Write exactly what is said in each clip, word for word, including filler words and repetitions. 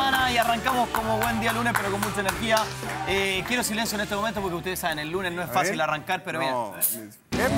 semana y arrancamos como buen día lunes, pero con mucha energía. Eh, quiero silencio en este momento porque ustedes saben, el lunes no es fácil arrancar, pero no. bien.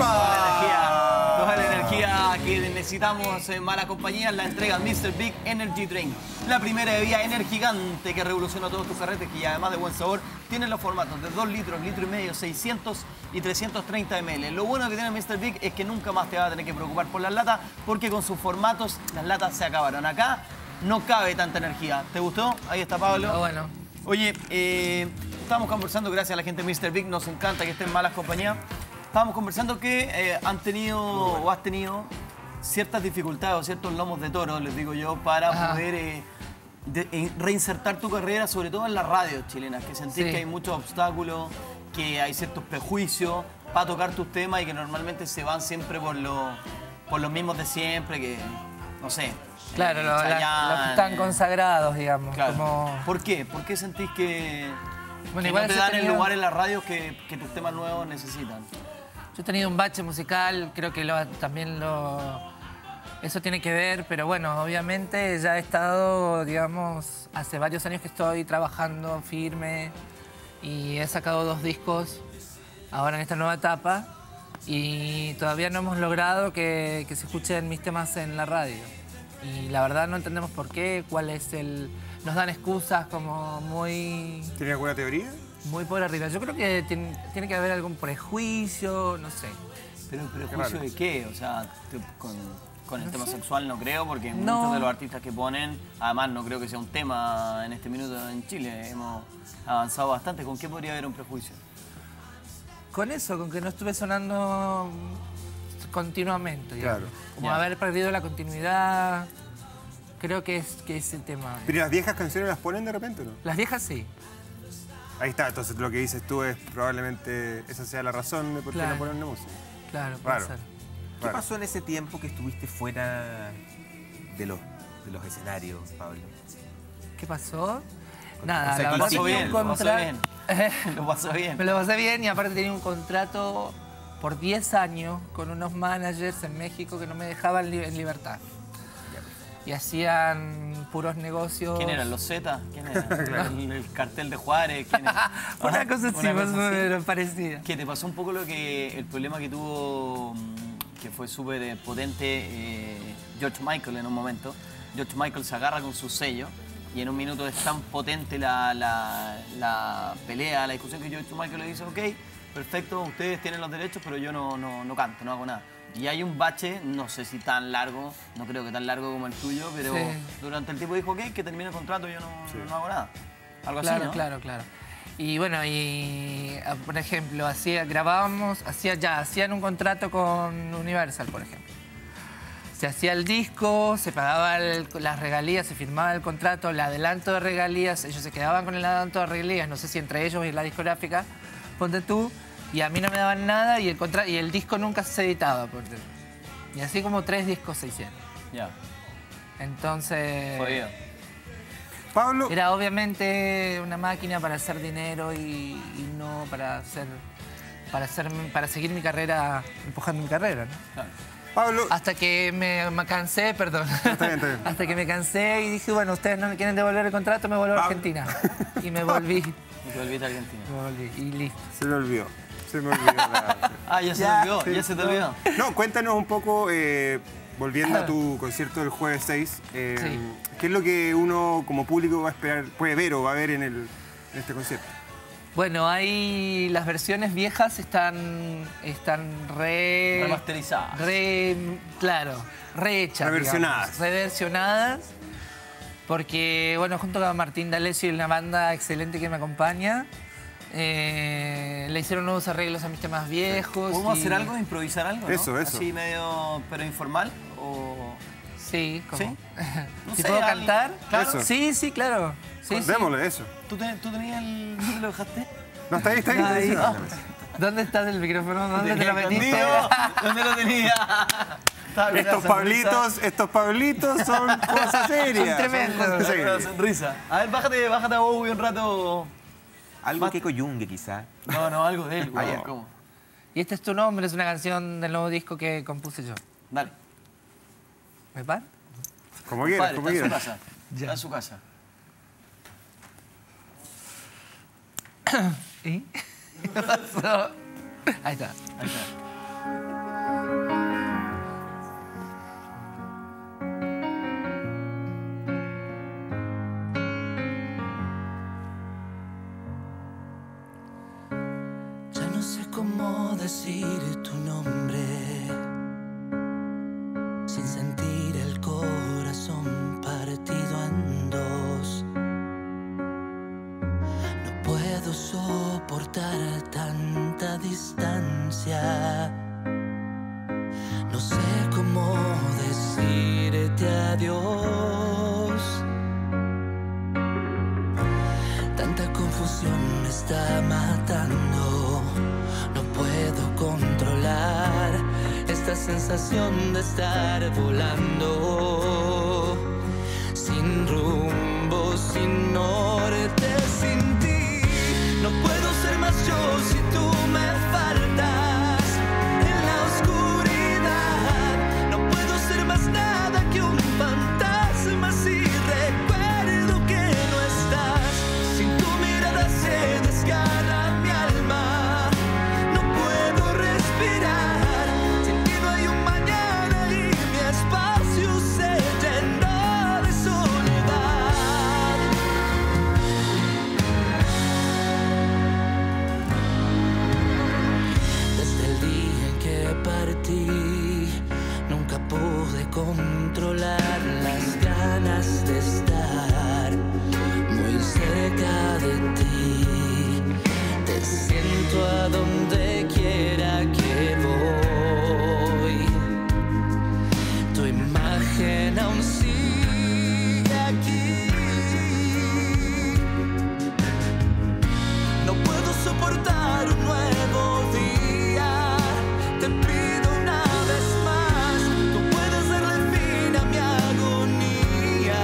¡Epa! Toda la energía que necesitamos en mala compañía la entrega míster Big Energy Drink. La primera bebida energigante que revoluciona todos tus carretes y además de buen sabor, tiene los formatos de dos litros, litro y medio, seiscientos y trescientos treinta mililitros. Lo bueno que tiene míster Big es que nunca más te vas a tener que preocupar por las latas porque con sus formatos las latas se acabaron. Acá no cabe tanta energía. ¿Te gustó? Ahí está Pablo. Oh, bueno. Oye, eh, estábamos conversando, gracias a la gente de míster Big, nos encanta que estén en malas compañías. Estábamos conversando que eh, han tenido o has tenido ciertas dificultades o ciertos lomos de toro, les digo yo, para Ajá. poder eh, de, eh, reinsertar tu carrera, sobre todo en las radios chilenas, que sentís sí. que hay muchos obstáculos, que hay ciertos prejuicios para tocar tus temas y que normalmente se van siempre por, lo, por los mismos de siempre, que no sé. Claro, eh, los que están consagrados, digamos. Claro. Como... ¿Por qué? ¿Por qué sentís que, bueno, que igual no te dan tenido... el lugar en las radios que, que tus temas nuevos necesitan? Yo he tenido un bache musical, creo que lo, también lo... Eso tiene que ver, pero bueno, obviamente ya he estado, digamos, hace varios años que estoy trabajando firme y he sacado dos discos ahora en esta nueva etapa y todavía no hemos logrado que, que se escuchen mis temas en la radio. Y la verdad no entendemos por qué, cuál es el... Nos dan excusas como muy... ¿Tiene alguna teoría? Muy por arriba. Yo creo que tiene, tiene que haber algún prejuicio, no sé. ¿Pero prejuicio de qué? O sea, te, con, con el no tema sé. sexual no creo, porque no. muchos de los artistas que ponen, además no creo que sea un tema en este minuto en Chile. Hemos avanzado bastante. ¿Con qué podría haber un prejuicio? Con eso, con que no estuve sonando continuamente, digamos. Claro. Como Ya. haber perdido la continuidad. Creo que es, que es el tema. ¿Pero las viejas canciones las ponen de repente o no? Las viejas sí. Ahí está, entonces lo que dices tú es probablemente esa sea la razón de por qué Claro. no ponen la música. Claro, puede Raro. ser. ¿Qué pasó en ese tiempo que estuviste fuera de los, de los escenarios, Pablo? ¿Qué pasó? Nada, O sea, la ¿qué verdad pasó tenía bien, un lo pasó contra- bien. Lo pasó bien. Me lo pasé bien y aparte tenía un contrato por diez años con unos managers en México que no me dejaban li en libertad. Y hacían puros negocios. ¿Quién eran? ¿Los Z? ¿Quién era? Claro. el, el cartel de Juárez. ¿Quién era? Una cosa así, Una más cosa o así. menos parecida. ¿Qué te pasó un poco lo que el problema que tuvo, que fue súper potente eh, George Michael en un momento? George Michael se agarra con su sello y en un minuto es tan potente la, la, la pelea, la discusión, que George Michael le dice, ok, perfecto, ustedes tienen los derechos, pero yo no, no, no canto, no hago nada. Y hay un bache, no sé si tan largo, no creo que tan largo como el tuyo, pero sí. durante el tiempo dijo, ok, que termine el contrato, yo no, sí. no hago nada. Algo claro, así, ¿no? Claro, claro, Y bueno, y por ejemplo, hacía, grabábamos, hacía ya, hacían un contrato con Universal, por ejemplo. Se hacía el disco, se pagaba el, las regalías, se firmaba el contrato, el adelanto de regalías, ellos se quedaban con el adelanto de regalías, no sé si entre ellos y la discográfica, ponte tú, y a mí no me daban nada y el, contra y el disco nunca se editaba. Ponte. Y así como tres discos se hicieron. Ya. Entonces... Jodido. Pablo... Era obviamente una máquina para hacer dinero y, y no para hacer, para hacer, para seguir mi carrera, empujando mi carrera, ¿no? Claro. Pablo... Hasta que me, me cansé, perdón. Está bien, está bien. Hasta que me cansé y dije, bueno, ustedes no me quieren devolver el contrato, me vuelvo a Argentina. Y me volví. Y te volviste a Argentina. Me volví y listo. Se me olvidó. Se me olvidó. La... Ah, ya se Ya, te olvidó, sí. ya se te olvidó. No, cuéntanos un poco, eh, volviendo a tu concierto del jueves seis, eh, Sí. ¿qué es lo que uno como público va a esperar, puede ver o va a ver en, el, en este concierto? Bueno, hay las versiones viejas están, están re... Remasterizadas. Re, claro, rehechas. Reversionadas. Digamos, reversionadas. Porque, bueno, junto con Martín D'Alessio y una banda excelente que me acompaña, eh, le hicieron nuevos arreglos a mis temas viejos. ¿Podemos y... hacer algo, improvisar algo, no? Eso, eso. Así medio, pero informal, o... Sí, ¿cómo? ¿Sí? No ¿Si sé, puedo alguien- cantar? Claro. Eso. Sí, sí, claro. Sí, sí. Démosle eso. ¿Tú, te- ¿Tú tenías el... ¿Dónde lo dejaste? No, está ahí, está ahí. No, ahí. No, ¿Dónde está el micrófono? ¿Dónde te lo metiste? escondido. ¿Dónde lo tenía? Estaba con una Estos sonrisa. Pablitos, estos Pablitos son cosas serias. Son tremendos. Son cosas Estaba con una serias. sonrisa. A ver, bájate, bájate a Bowie un rato. Algo Más- que Coyungue, quizá. No, no, algo de él. Ah, güey. ya. ¿Cómo? Y este es tu nombre, es una canción del nuevo disco que compuse yo. Dale. ¿Me par? Como quieras, Padre, como está en su quieras. casa. Ya. Está en su casa. ¿Y? ¿Qué pasó? Ahí está. Ahí está. Ya no sé cómo decir tu nombre sin sentir el corazón partido en dos. No puedo soportar tanta distancia. No sé cómo decirte adiós. Tanta confusión me está matando. No puedo controlar esta sensación de estar volando sin rumbo, sin norte, sin ti. No puedo ser más yo si tú me faltas en la oscuridad. No puedo ser más nada que un fantasma si recuerdo que no estás. Sin tu mirada se desgarra mi alma. No puedo respirar. Sin ti no hay un mañana y mi espacio se llenó de soledad. Desde el día en que partí, nunca pude controlar las ganas de estar muy cerca de ti. Te siento a donde quiera que voy. Tu imagen aún sigue aquí. No puedo soportar un nuevo día. Te pido una vez más, tú puedes darle fin a mi agonía.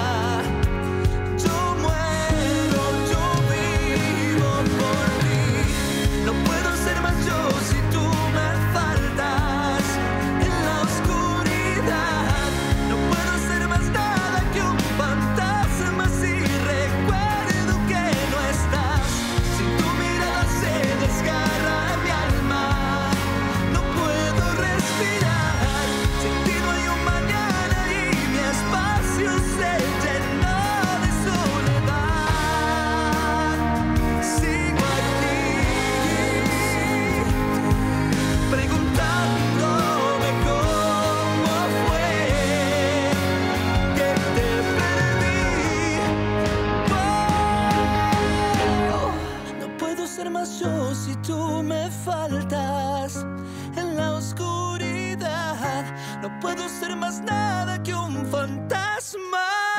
Yo muero, yo vivo por ti. No puedo ser más yo si tú me faltas en la oscuridad. No puedo ser más nada que un fantasma si recuerdo que no estás. Sin tu mirada se desgarra mi alma. No puedo respirar. Sin ti no hay un mañana y mi espacio se llenó de soledad. Sigo aquí preguntándome cómo fue que te perdí. Oh, no puedo ser más yo si tú me faltas en la oscuridad. No puedo ser más nada que un fantasma.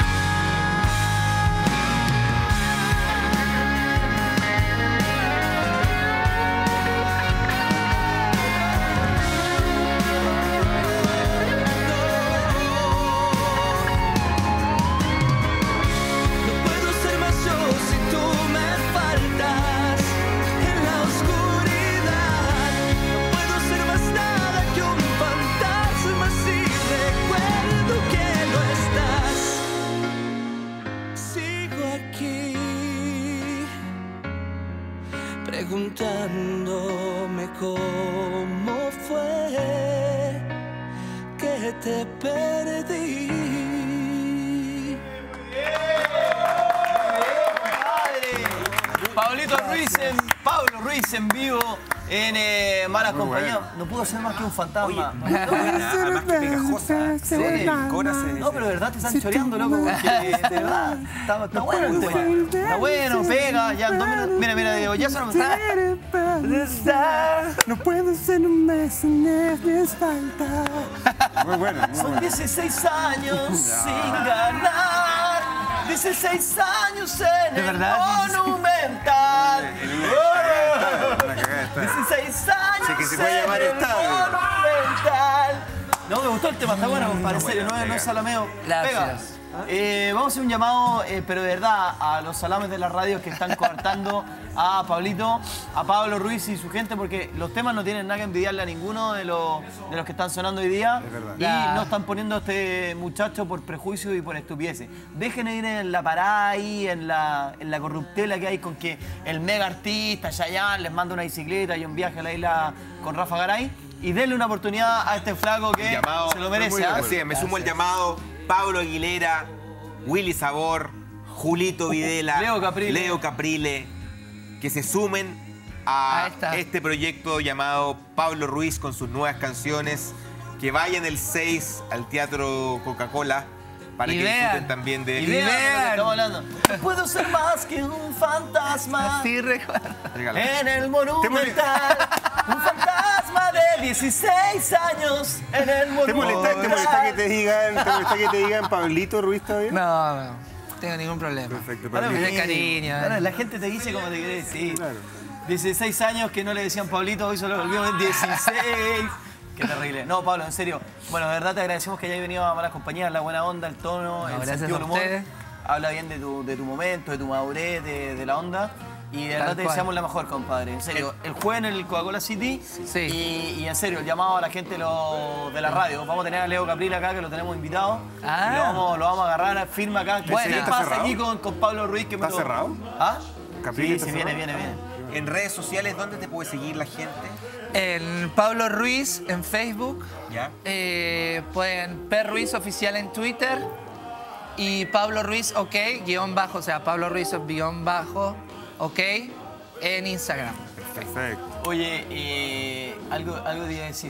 No puedo ser más yo si tú me faltas en la oscuridad. No puedo ser más nada que un fantasma si recuerdo que no estás. Sigo aquí preguntándome cómo fue que te perdí. Pablito Ruiz en, Pablo Ruiz en vivo en eh, Malas Muy Compañías. bueno. No pudo ser más que un fantasma. Además que pegajosa. Sí. El cora se- No, pero de verdad te están choreando, loco. Porque de verdad está, está bueno el tema. Está bueno, pega. Ya, en dos minutos. Mira, mira, digo, ya se nos No puedo ser un mes sin es falta. Muy bueno, muy Son bueno. dieciséis años sin ganar. dieciséis años en ¿De el verdad? Monumental. Una cagada está. dieciséis años Sí, que se puede llamar en el estadio. Monumental. No, me gustó el tema, está bueno, compadre, en serio, no, es- no es salameo. Gracias. Pega. Eh, vamos a hacer un llamado, eh, pero de verdad, a los salames de las radios que están coartando a Pablito, a Pablo Ruiz y su gente, porque los temas no tienen nada que envidiarle a ninguno de los, de los que están sonando hoy día. Es verdad. Y La- no están poniendo a este muchacho por prejuicio y por estupideces. Dejen de ir en la parada ahí, en la, en la corruptela que hay con que el mega artista Chayanne les manda una bicicleta y un viaje a la isla con Rafa Garay. Y denle una oportunidad a este flaco que Llamado- se lo merece. ¿ah? Así es, me sumo el llamado Pablo Aguilera, Willy Sabor, Julito Videla, Leo Caprile. Leo Caprile, que se sumen a Ahí está. este proyecto llamado Pablo Ruiz con sus nuevas canciones, que vayan el seis al Teatro Coca-Cola para Y que vean. disfruten también de... Y vean de lo que vean. estamos hablando. No puedo ser más que un fantasma Así recuerdo. Regala. en el monumental. Un fantasma de dieciséis años en el ¿Te monumental. molesta, te molesta que te digan, te molesta que te digan Pablito Ruiz todavía? No, no, no tengo ningún problema. Perfecto, Ahora Pablito. Es de cariño, Ahora eh. la gente te dice como te quiere decir. Claro. dieciséis años que no le decían Pablito, hoy solo volvió en dieciséis. Qué terrible. No, Pablo, en serio. Bueno, de verdad te agradecemos que hayas venido a Malas Compañías, la buena onda, el tono, el gracias sentido a del humor. ustedes. Habla bien de tu, de tu momento, de tu madurez, de, de la onda. Y de Tal verdad te cual. deseamos la mejor, compadre. En serio, el jueves en el Coca-Cola City. Sí. Y, y en serio, el llamado a la gente lo- de la radio. Vamos a tener a Leo Caprile acá, que lo tenemos invitado. Ah. Y lo vamos, lo vamos a agarrar, firma acá. ¿Qué Bueno. ¿Está pasa cerrado? aquí con, con Pablo Ruiz? Que me ¿Está lo- cerrado? ¿Ah? ¿Caprile Sí, está sí, viene, cerrado? viene, viene. En redes sociales, ¿dónde te puede seguir la gente? En Pablo Ruiz en Facebook. ¿Ya? Eh, pueden P Ruiz Oficial en Twitter. Y Pablo Ruiz OK, guión bajo, o sea, Pablo Ruiz guión bajo, OK, en Instagram. Perfecto. Oye, eh, algo, algo te iba a decir.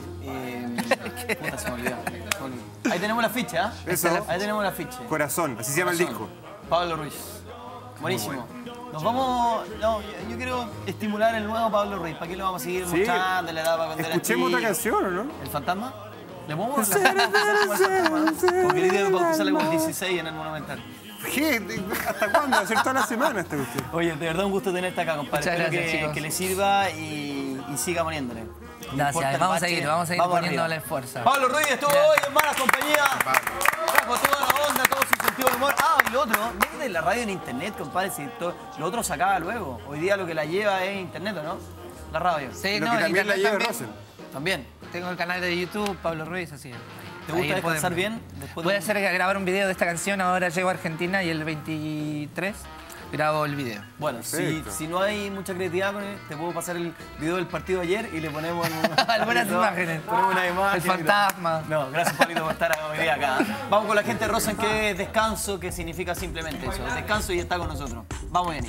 Eh, puta, se me olvidó. Se me olvidó. Ahí tenemos la ficha, ¿ah? Eso. Ahí tenemos la ficha. Corazón, así se llama el disco. Pablo Ruiz. Buenísimo. Nos vamos. No, yo, yo quiero estimular el nuevo Pablo Ruiz. ¿Para qué lo vamos a seguir Sí. mostrando? La edad para cuando era Escuchemos otra chico? canción, ¿o no? ¿El fantasma? ¿Le podemos le podemos bautizar como el fantasma, no? Porque hoy día bautizarle como el dieciséis en el Monumental. ¿Qué? ¿Hasta cuándo? Va a ser toda la semana esta cuestión. Oye, de verdad un gusto tenerte acá, compadre. Muchas Espero gracias, que, chicos. que le sirva y, y siga poniéndole. No Gracias, importa el vamos a bache, seguir, vamos a seguir poniéndole arriba. fuerza. Pablo Ruiz estuvo Gracias. hoy en Malas Compañías. Trajo toda la onda, todo su sentido del humor. Ah, y lo otro, desde la radio en internet, compadre. Si todo- lo otro se acaba luego. Hoy día lo que la lleva es internet, ¿o no? La radio. Sí, Lo no, que en también la internet lleva también. Rosen. También. Tengo el canal de YouTube, Pablo Ruiz, así es. ¿Te gusta Ahí descansar pueden- bien? Después Voy de- a hacer grabar un video de esta canción, ahora llego a Argentina y el veintitrés grabo el video. Bueno, si, Perfecto. si no hay mucha creatividad con él, te puedo pasar el video del partido de ayer y le ponemos Algunas ¿no? imágenes. Ponemos una imagen. El fantasma. No, gracias Pablito por estar hoy día acá. Vamos con la gente de Rosen, que es descanso, que significa simplemente eso. Descanso y está con nosotros. Vamos, Yanni.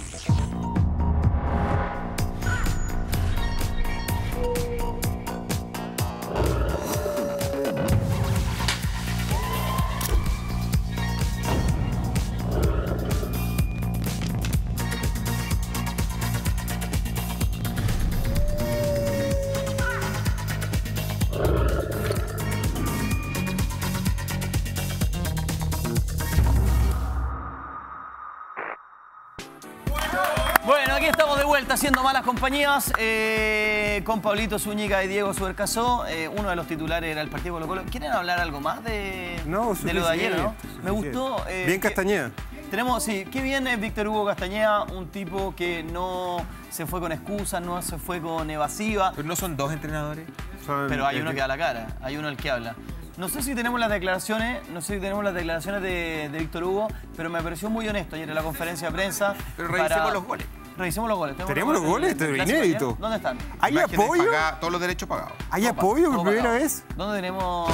Bueno, aquí estamos de vuelta haciendo Malas Compañías eh, con Pablito Zúñiga y Diego Subercasó. Eh, uno de los titulares era el partido Colo Colo. ¿Quieren hablar algo más de, No, de lo de ayer, no? suficiente, Me gustó. eh, Bien que- Castañeda. Tenemos, sí, qué bien es Víctor Hugo Castañeda, un tipo que no se fue con excusas, no se fue con evasiva, Pero no son dos entrenadores. Son- pero hay eh, uno que da la cara, hay uno el que habla. No sé si tenemos las declaraciones, no sé si tenemos las declaraciones de, de Víctor Hugo, pero me pareció muy honesto ayer en la conferencia de prensa. Pero revisemos los goles. Revisemos los goles. ¿Tenemos los goles? Esto es del clásico inédito. ayer. ¿Dónde están? ¿Hay Imágenes apoyo? pagadas, todos los derechos pagados. ¿Hay Todo apoyo todo por primera pagado. vez? ¿Dónde tenemos...?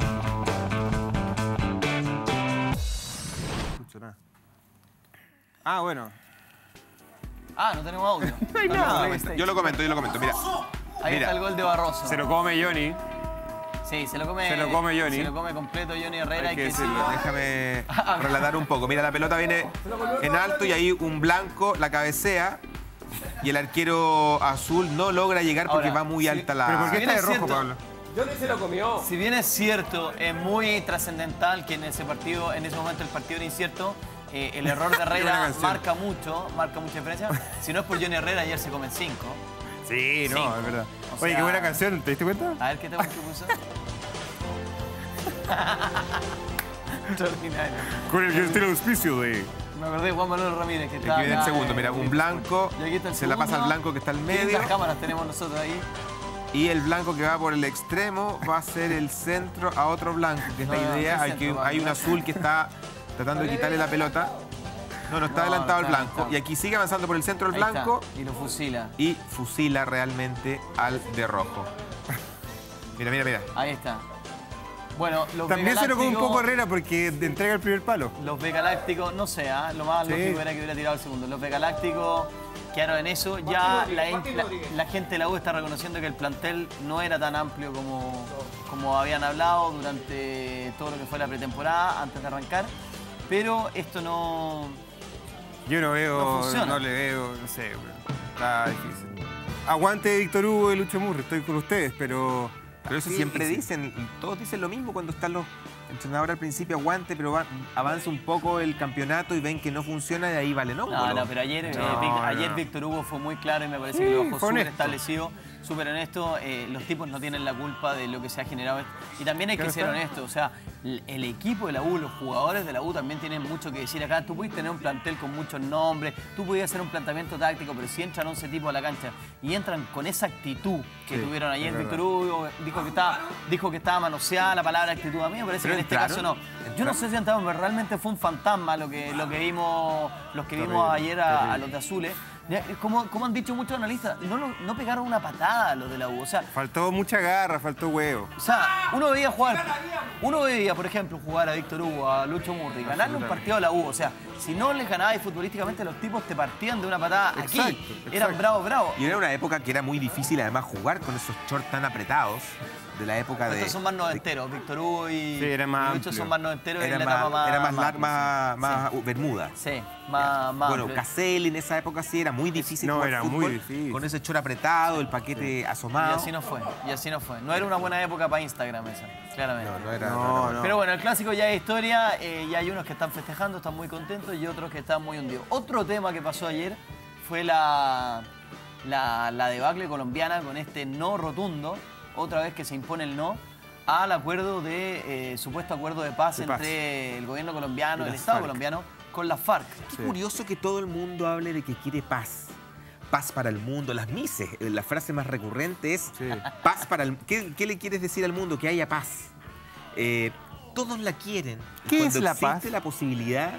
No escucho nada. Ah, bueno. Ah, no tenemos audio. No hay nada. Yo lo comento, yo lo comento. Mira, Ahí mira. está el gol de Barroso. Se lo come Johnny. Sí, se lo come... Se lo come Johnny. Se lo come completo Johnny Herrera. Hay y que que decirlo. sí. déjame relatar un poco. Mira, la pelota viene en alto y ahí un blanco la cabecea y el arquero azul no logra llegar porque Ahora, va muy sí. alta la... ¿Pero por qué bien está de es rojo, cierto. Pablo? Si bien es cierto, es muy trascendental que en ese partido, en ese momento el partido era incierto, eh, el error de Qué buena Herrera canción. marca mucho, marca mucha diferencia. Si no es por Johnny Herrera, ayer se comen cinco. Sí, no, Cinco. es verdad. O Oye, sea- qué buena canción, ¿te diste cuenta? A ver qué te que puso. Extraordinario. Con el gentil auspicio de... Me acordé de Juan Manuel Ramírez que Aquí está viene el acá, segundo, eh, mira, un blanco, y aquí está el se la pasa al segundo. blanco que está al Qué medio. lindas cámaras tenemos nosotros ahí. Y el blanco que va por el extremo va a ser el centro a otro blanco, que es No, la no, idea. no, Hay, el que, centro, hay un va. azul que está tratando de quitarle la pelota. No, no está No, adelantado no el está blanco. adelantado. Y aquí sigue avanzando por el centro el Ahí está, blanco y lo fusila. y fusila realmente al de rojo. Mira, mira, mira. Ahí está. Bueno, los También se enojó un Galácticos- poco Herrera porque entrega el primer palo. Los B-Galácticos, no sé, ¿ah? Lo más Sí. lógico era que hubiera tirado el segundo. Los B-Galácticos quedaron en eso. Ya la, la- la gente de la U está reconociendo que el plantel no era tan amplio como, como habían hablado durante todo lo que fue la pretemporada, antes de arrancar. Pero esto no... Yo no veo, No no, funciona. le veo, no sé, güey. Está difícil. Aguante Víctor Hugo y Lucho Murri, estoy con ustedes, pero... Pero eso Sí, siempre sí. dicen, y todos dicen lo mismo cuando están los entrenadores al principio, aguante, pero va- avanza un poco el campeonato y ven que no funciona y ahí vale, ¿no? No, no, pero ayer, eh, No, Vic- no. ayer Víctor Hugo fue muy claro y me parece Sí, que lo dejó fue súper honesto. establecido, súper honesto. Eh, los tipos no tienen la culpa de lo que se ha generado. Y también hay que Claro ser está. honesto. O sea, l- el equipo de la U, los jugadores de la U también tienen mucho que decir acá. Tú puedes tener un plantel con muchos nombres, tú podías hacer un planteamiento táctico, pero si entran once tipos a la cancha y entran con esa actitud que Sí, tuvieron ayer, es verdad. Víctor Hugo dijo que estaba, dijo que estaba manoseada la palabra actitud. A mí me parece Pero que en este entraron, caso no. Yo no sé si entraron, pero realmente fue un fantasma lo que, lo que vimos, los que vimos Terrible, ayer a, a terrible. los de azules. Ya, Como, como han dicho muchos analistas, no, lo- no pegaron una patada los de la U. O sea, Faltó mucha garra, faltó huevo. o sea, uno veía jugar, uno veía, por ejemplo, jugar a Víctor Hugo, a Lucho Murri, ganarle un partido a la U. O sea, si no les ganabas futbolísticamente, los tipos te partían de una patada aquí. Exacto, Eran exacto. bravos, bravos. Y era una época que era muy difícil además jugar con esos shorts tan apretados de la época de... Estos son más noventeros, Víctor Hugo y, Sí, era más y Lucho amplio. son más noventeros. Era en la más, etapa más, era más, lar- sí. más, más, Sí. uh, bermuda. Sí, más, más Bueno, amplio. Caselli en esa época sí era muy difícil No, jugar era fútbol muy difícil. con ese short apretado, el paquete Y asomado. así no fue, y así no fue. No era una buena época para Instagram esa, claramente. No, no era... No, no. Pero bueno, el clásico ya es historia, eh, y hay unos que están festejando, están muy contentos, y otros que están muy hundidos. Otro tema que pasó ayer fue la, la, la debacle colombiana con este no rotundo, otra vez que se impone el no, al acuerdo de, eh, supuesto acuerdo de paz De paz. entre el gobierno colombiano, Y el las Estado FARC. colombiano, con las FARC. Qué Sí. curioso que todo el mundo hable de que quiere paz. Paz para el mundo, las mises. eh, La frase más recurrente es Sí. paz para el... ¿Qué, qué le quieres decir al mundo? Que haya paz. Eh, todos la quieren. Y ¿Qué cuando es la existe paz? la posibilidad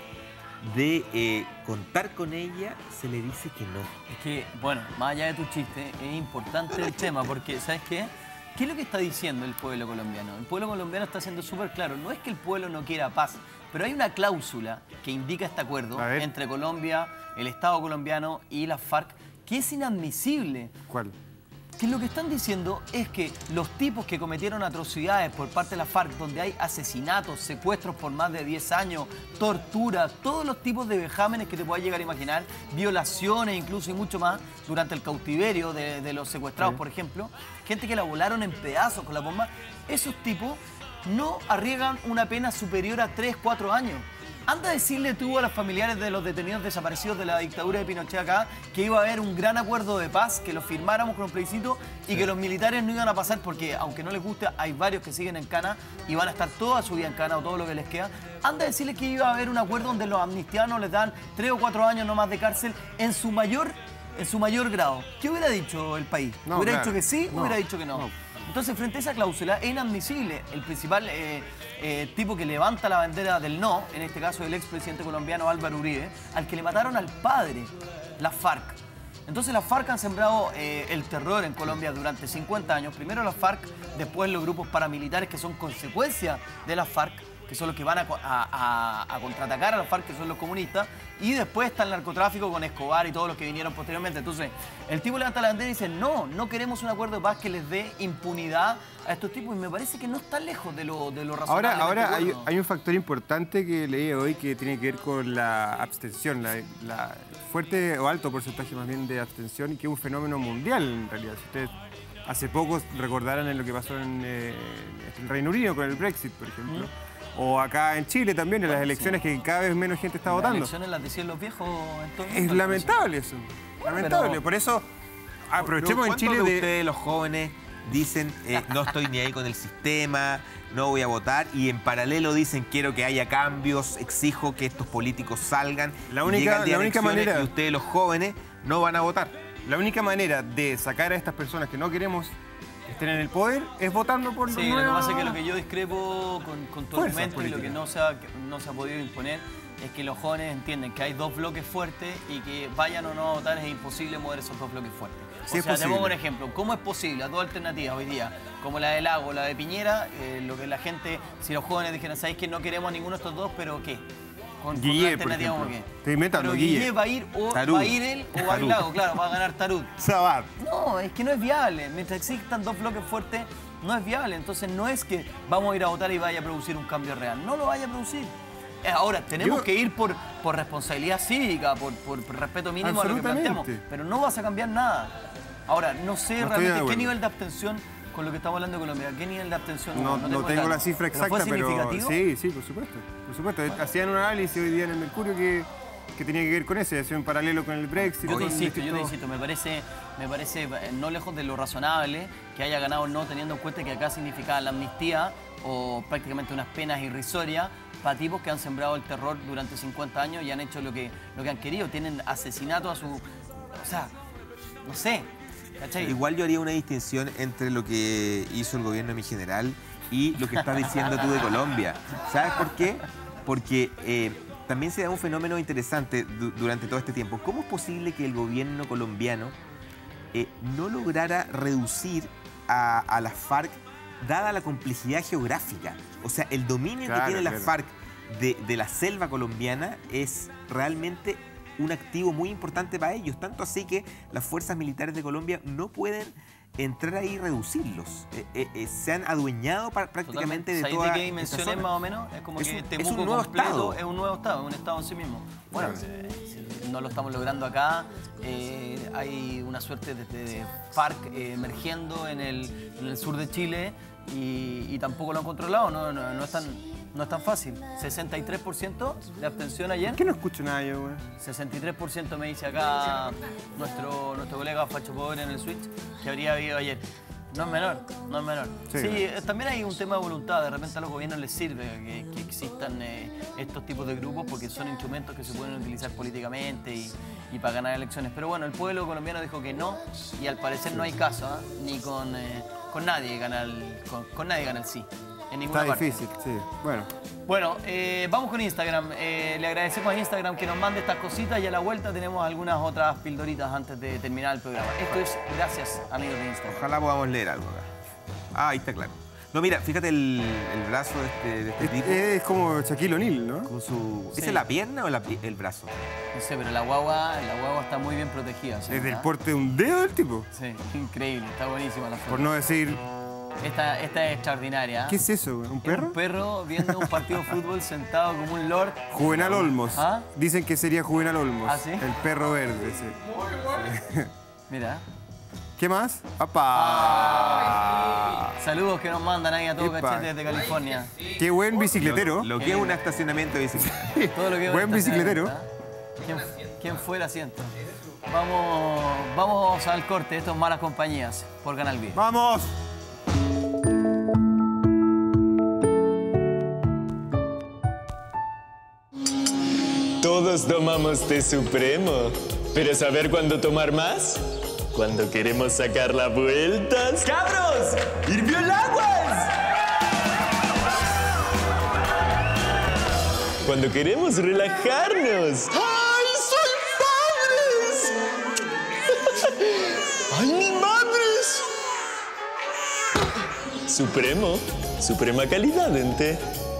de eh, contar con ella, se le dice que no. Es que, bueno, más allá de tu chiste, es importante el tema porque, ¿sabes qué? ¿Qué es lo que está diciendo el pueblo colombiano? El pueblo colombiano está siendo súper claro. No es que el pueblo no quiera paz, pero hay una cláusula que indica este acuerdo A ver. entre Colombia, el Estado colombiano y las FARC, que es inadmisible. ¿Cuál? Que lo que están diciendo es que los tipos que cometieron atrocidades por parte de la FARC, donde hay asesinatos, secuestros por más de diez años, tortura, todos los tipos de vejámenes que te puedas llegar a imaginar, violaciones incluso y mucho más, durante el cautiverio de, de los secuestrados, Sí. por ejemplo, gente que la volaron en pedazos con la bomba, esos tipos no arriesgan una pena superior a tres, cuatro años. Anda a decirle tú a los familiares de los detenidos desaparecidos de la dictadura de Pinochet acá que iba a haber un gran acuerdo de paz, que lo firmáramos con un plebiscito y que los militares no iban a pasar porque, aunque no les guste, hay varios que siguen en cana y van a estar toda su vida en cana o todo lo que les queda. Anda a decirle que iba a haber un acuerdo donde los amnistianos les dan tres o cuatro años no más de cárcel en su mayor, en su mayor grado. ¿Qué hubiera dicho el país? No, ¿Hubiera claro. dicho que sí o No, hubiera dicho que no? no. Entonces, frente a esa cláusula, es inadmisible. El principal eh, eh, tipo que levanta la bandera del no, en este caso el expresidente colombiano Álvaro Uribe, al que le mataron al padre, las FARC. Entonces las FARC han sembrado eh, el terror en Colombia durante cincuenta años. Primero las FARC, después los grupos paramilitares que son consecuencia de las FARC, que son los que van a, a- a- a contraatacar a las FARC, que son los comunistas, y después está el narcotráfico con Escobar y todos los que vinieron posteriormente. Entonces, el tipo levanta la bandera y dice, no, no queremos un acuerdo de paz que les dé impunidad a estos tipos, y me parece que no está lejos de lo, de lo razonable. Ahora, en ahora este hay, acuerdo. hay un factor importante que leí hoy que tiene que ver con la abstención, la, la fuerte o alto porcentaje más bien de abstención, y que es un fenómeno mundial en realidad. Si ustedes hace poco recordarán en lo que pasó en, eh, en el Reino Unido con el Brexit, por ejemplo, o acá en Chile también, en las Bueno, elecciones sí. que cada vez menos gente está Las votando. elecciones las decían los viejos en todo el Es mundo. lamentable eso, lamentable. pero- Por eso aprovechemos en ¿Cuántos Chile de de... ustedes, los jóvenes, dicen, eh, no estoy ni ahí con el sistema, no voy a votar, y en paralelo dicen, quiero que haya cambios, exijo que estos políticos salgan. La única- Llega el día la de única elecciones manera- y ustedes, los jóvenes, no van a votar. La única manera de sacar a estas personas que no queremos que estén en el poder es votando por Sí, los lo que nuevos- pasa es que lo que yo discrepo con, con tu Fuerzas argumento y lo que políticas. no se, ha, que no se ha podido imponer es que los jóvenes entienden que hay dos bloques fuertes y que vayan o no a votar es imposible mover esos dos bloques fuertes. Sí, o es sea, te pongo un posible. ejemplo. ¿Cómo es posible a dos alternativas hoy día, como la de Lago, la de Piñera, eh, lo que la gente, si los jóvenes dijeran, ¿sabéis que no queremos a ninguno de estos dos, pero qué? Con, con Guille, una por alternativa como ejemplo. qué. Estoy inventando, Pero Guille. Guille va a ir o Tarut. va a ir él o va a ir Tarut. Lago, claro, va a ganar Tarut. Sabat. No, es que no es viable. Mientras existan dos bloques fuertes, no es viable. Entonces no es que vamos a ir a votar y vaya a producir un cambio real. No lo vaya a producir. Eh, Ahora, tenemos Yo- que ir por, por responsabilidad cívica, por, por respeto mínimo a lo que Absolutamente. planteamos. Pero no vas a cambiar nada. Ahora, no sé No estoy de realmente qué acuerdo. nivel de abstención, con lo que estamos hablando de Colombia, ¿qué nivel de abstención? No, no tengo el la dato. cifra ¿Pero exacta, fue pero significativo? sí, sí, por supuesto. Por supuesto. Hacían un análisis hoy día en el Mercurio que, que tenía que ver con eso, y hacía un paralelo con el Brexit. Yo te con insisto, yo te distintos- insisto, me parece, me parece eh, no lejos de lo razonable que haya ganado no, teniendo en cuenta que acá significaba la amnistía o prácticamente unas penas irrisorias para tipos que han sembrado el terror durante cincuenta años y han hecho lo que, lo que han querido. Tienen asesinato a su... O sea, no sé, ¿cachai? Igual yo haría una distinción entre lo que hizo el gobierno de mi general y lo que estás diciendo tú de Colombia. ¿Sabes por qué? Porque eh, también se da un fenómeno interesante du- durante todo este tiempo. ¿Cómo es posible que el gobierno colombiano eh, no lograra reducir a, a las FARC dada la complejidad geográfica? O sea, el dominio Claro, que tiene la claro. FARC de, de la selva colombiana es realmente un activo muy importante para ellos, tanto así que las fuerzas militares de Colombia no pueden entrar ahí y reducirlos. Eh, eh, eh, se han adueñado pa- prácticamente de ¿Sabéis toda de qué esta dimensiones zona. más o menos? Es como Es que un- es Temuco un nuevo completo estado. es un nuevo estado, es un estado en sí mismo. Bueno, eh, si no lo estamos logrando acá. eh, hay una suerte de, de- de FARC eh, emergiendo en el, en el sur de Chile y, y tampoco lo han controlado, no, no, no es tan, no es tan fácil. sesenta y tres por ciento de abstención ayer. ¿Por qué no escucho nada yo, güey? sesenta y tres por ciento me dice acá nuestro, nuestro colega Facho Pobre en el Switch que habría habido ayer. No es menor, no es menor. Sí. Sí, eh, también hay un tema de voluntad. De repente a los gobiernos les sirve que, que existan eh, estos tipos de grupos porque son instrumentos que se pueden utilizar políticamente y, y para ganar elecciones. Pero bueno, el pueblo colombiano dijo que no y al parecer no hay caso, ¿ah? Ni con, eh, con nadie gana el, con, con nadie gana el sí. En ninguna Está parte. difícil, sí. Bueno, Bueno, eh, vamos con Instagram. Eh, le agradecemos a Instagram que nos mande estas cositas y a la vuelta tenemos algunas otras pildoritas antes de terminar el programa. Esto es gracias, amigos de Instagram. Ojalá podamos leer algo acá. Ah, ahí está claro. No, mira, fíjate el, el brazo de este, de este es, tipo. es como Shaquille O'Neal, ¿no? Con su... Sí. ¿Esa es la pierna o la pi- el brazo? No sé, pero la guagua, la guagua está muy bien protegida. ¿sí? Es del ¿Ah? porte de un dedo del tipo. Sí, increíble, está buenísima la foto. Por no decir, Esta, esta es extraordinaria. ¿ah? ¿qué es eso, güey? ¿Un Es perro? Un perro viendo un partido de fútbol sentado como un lord. Juvenal Olmos. ¿Ah? Dicen que sería Juvenal Olmos. ¿Ah, sí? El perro verde, sí. Mira. ¿Qué más? ¡Apa! Saludos que nos mandan ahí a todos Epa. cachetes desde California. ¡Qué buen bicicletero! Lo, lo que es un estacionamiento de bicicleta. Todo lo que Buen bicicletero. ¿Quién, quién fue el asiento? Vamos, vamos al corte. Esto es Malas Compañías por Canal B. ¡Vamos! Todos tomamos té supremo, pero ¿saber cuándo tomar más? Cuando queremos sacar las vueltas. ¡Cabros! ¡Hirvió el agua! Cuando queremos relajarnos. ¡Ay, soy padres! ¡Ay, mi madres! Supremo, suprema calidad en té.